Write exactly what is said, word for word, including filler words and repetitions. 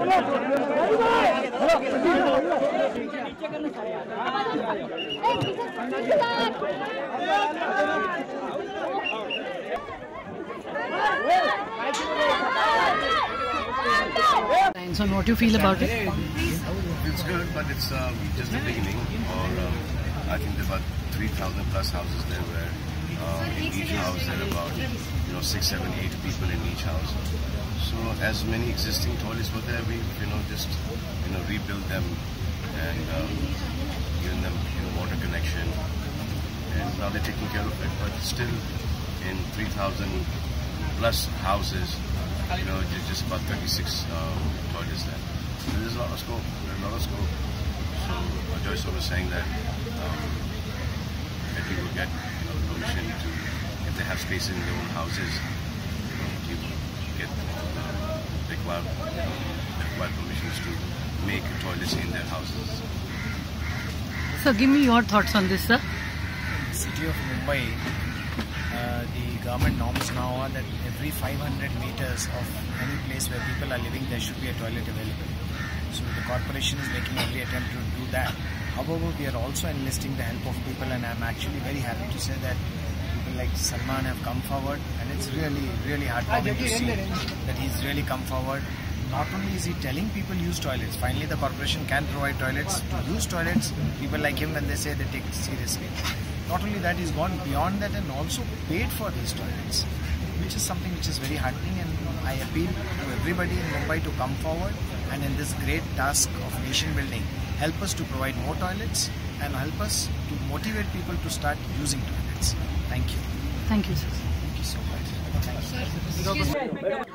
So what do you feel about it? It's good, but it's um, just the beginning. Or um, I think there are about three thousand plus houses there where uh, in each house there are about you know six, seven, eight people in each house. So as many existing toilets were there, we you know just you know rebuild them and um, giving them you know water connection, and now they're taking care of it. But still, in three thousand plus houses, you know, there's just about thirty-six uh, toilets there. So there's a lot of scope. There's a lot of scope. So Joyce was saying that um, that you will get you know, permission to, if they have spaces in their own houses, you know, you get uh, required, you know, required permissions to make toilets in their houses. So give me your thoughts on this, sir. In the city of Mumbai, uh, the government norms now are that every five hundred meters of any place where people are living, there should be a toilet available. So the corporation is making every attempt to do that. However, we are also enlisting the help of people, and I'm actually very happy to say that people like Salman have come forward, and it's really, really heartwarming to see that he's really come forward. Not only is he telling people use toilets, finally the corporation can provide toilets, to use toilets, people like him when they say they take it seriously. Not only that, he's gone beyond that and also paid for these toilets, which is something which is very heartening, and I appeal to everybody in Mumbai to come forward and in this great task of nation building, help us to provide more toilets and help us to motivate people to start using toilets. Thank you. Thank you, sir. Thank you so much.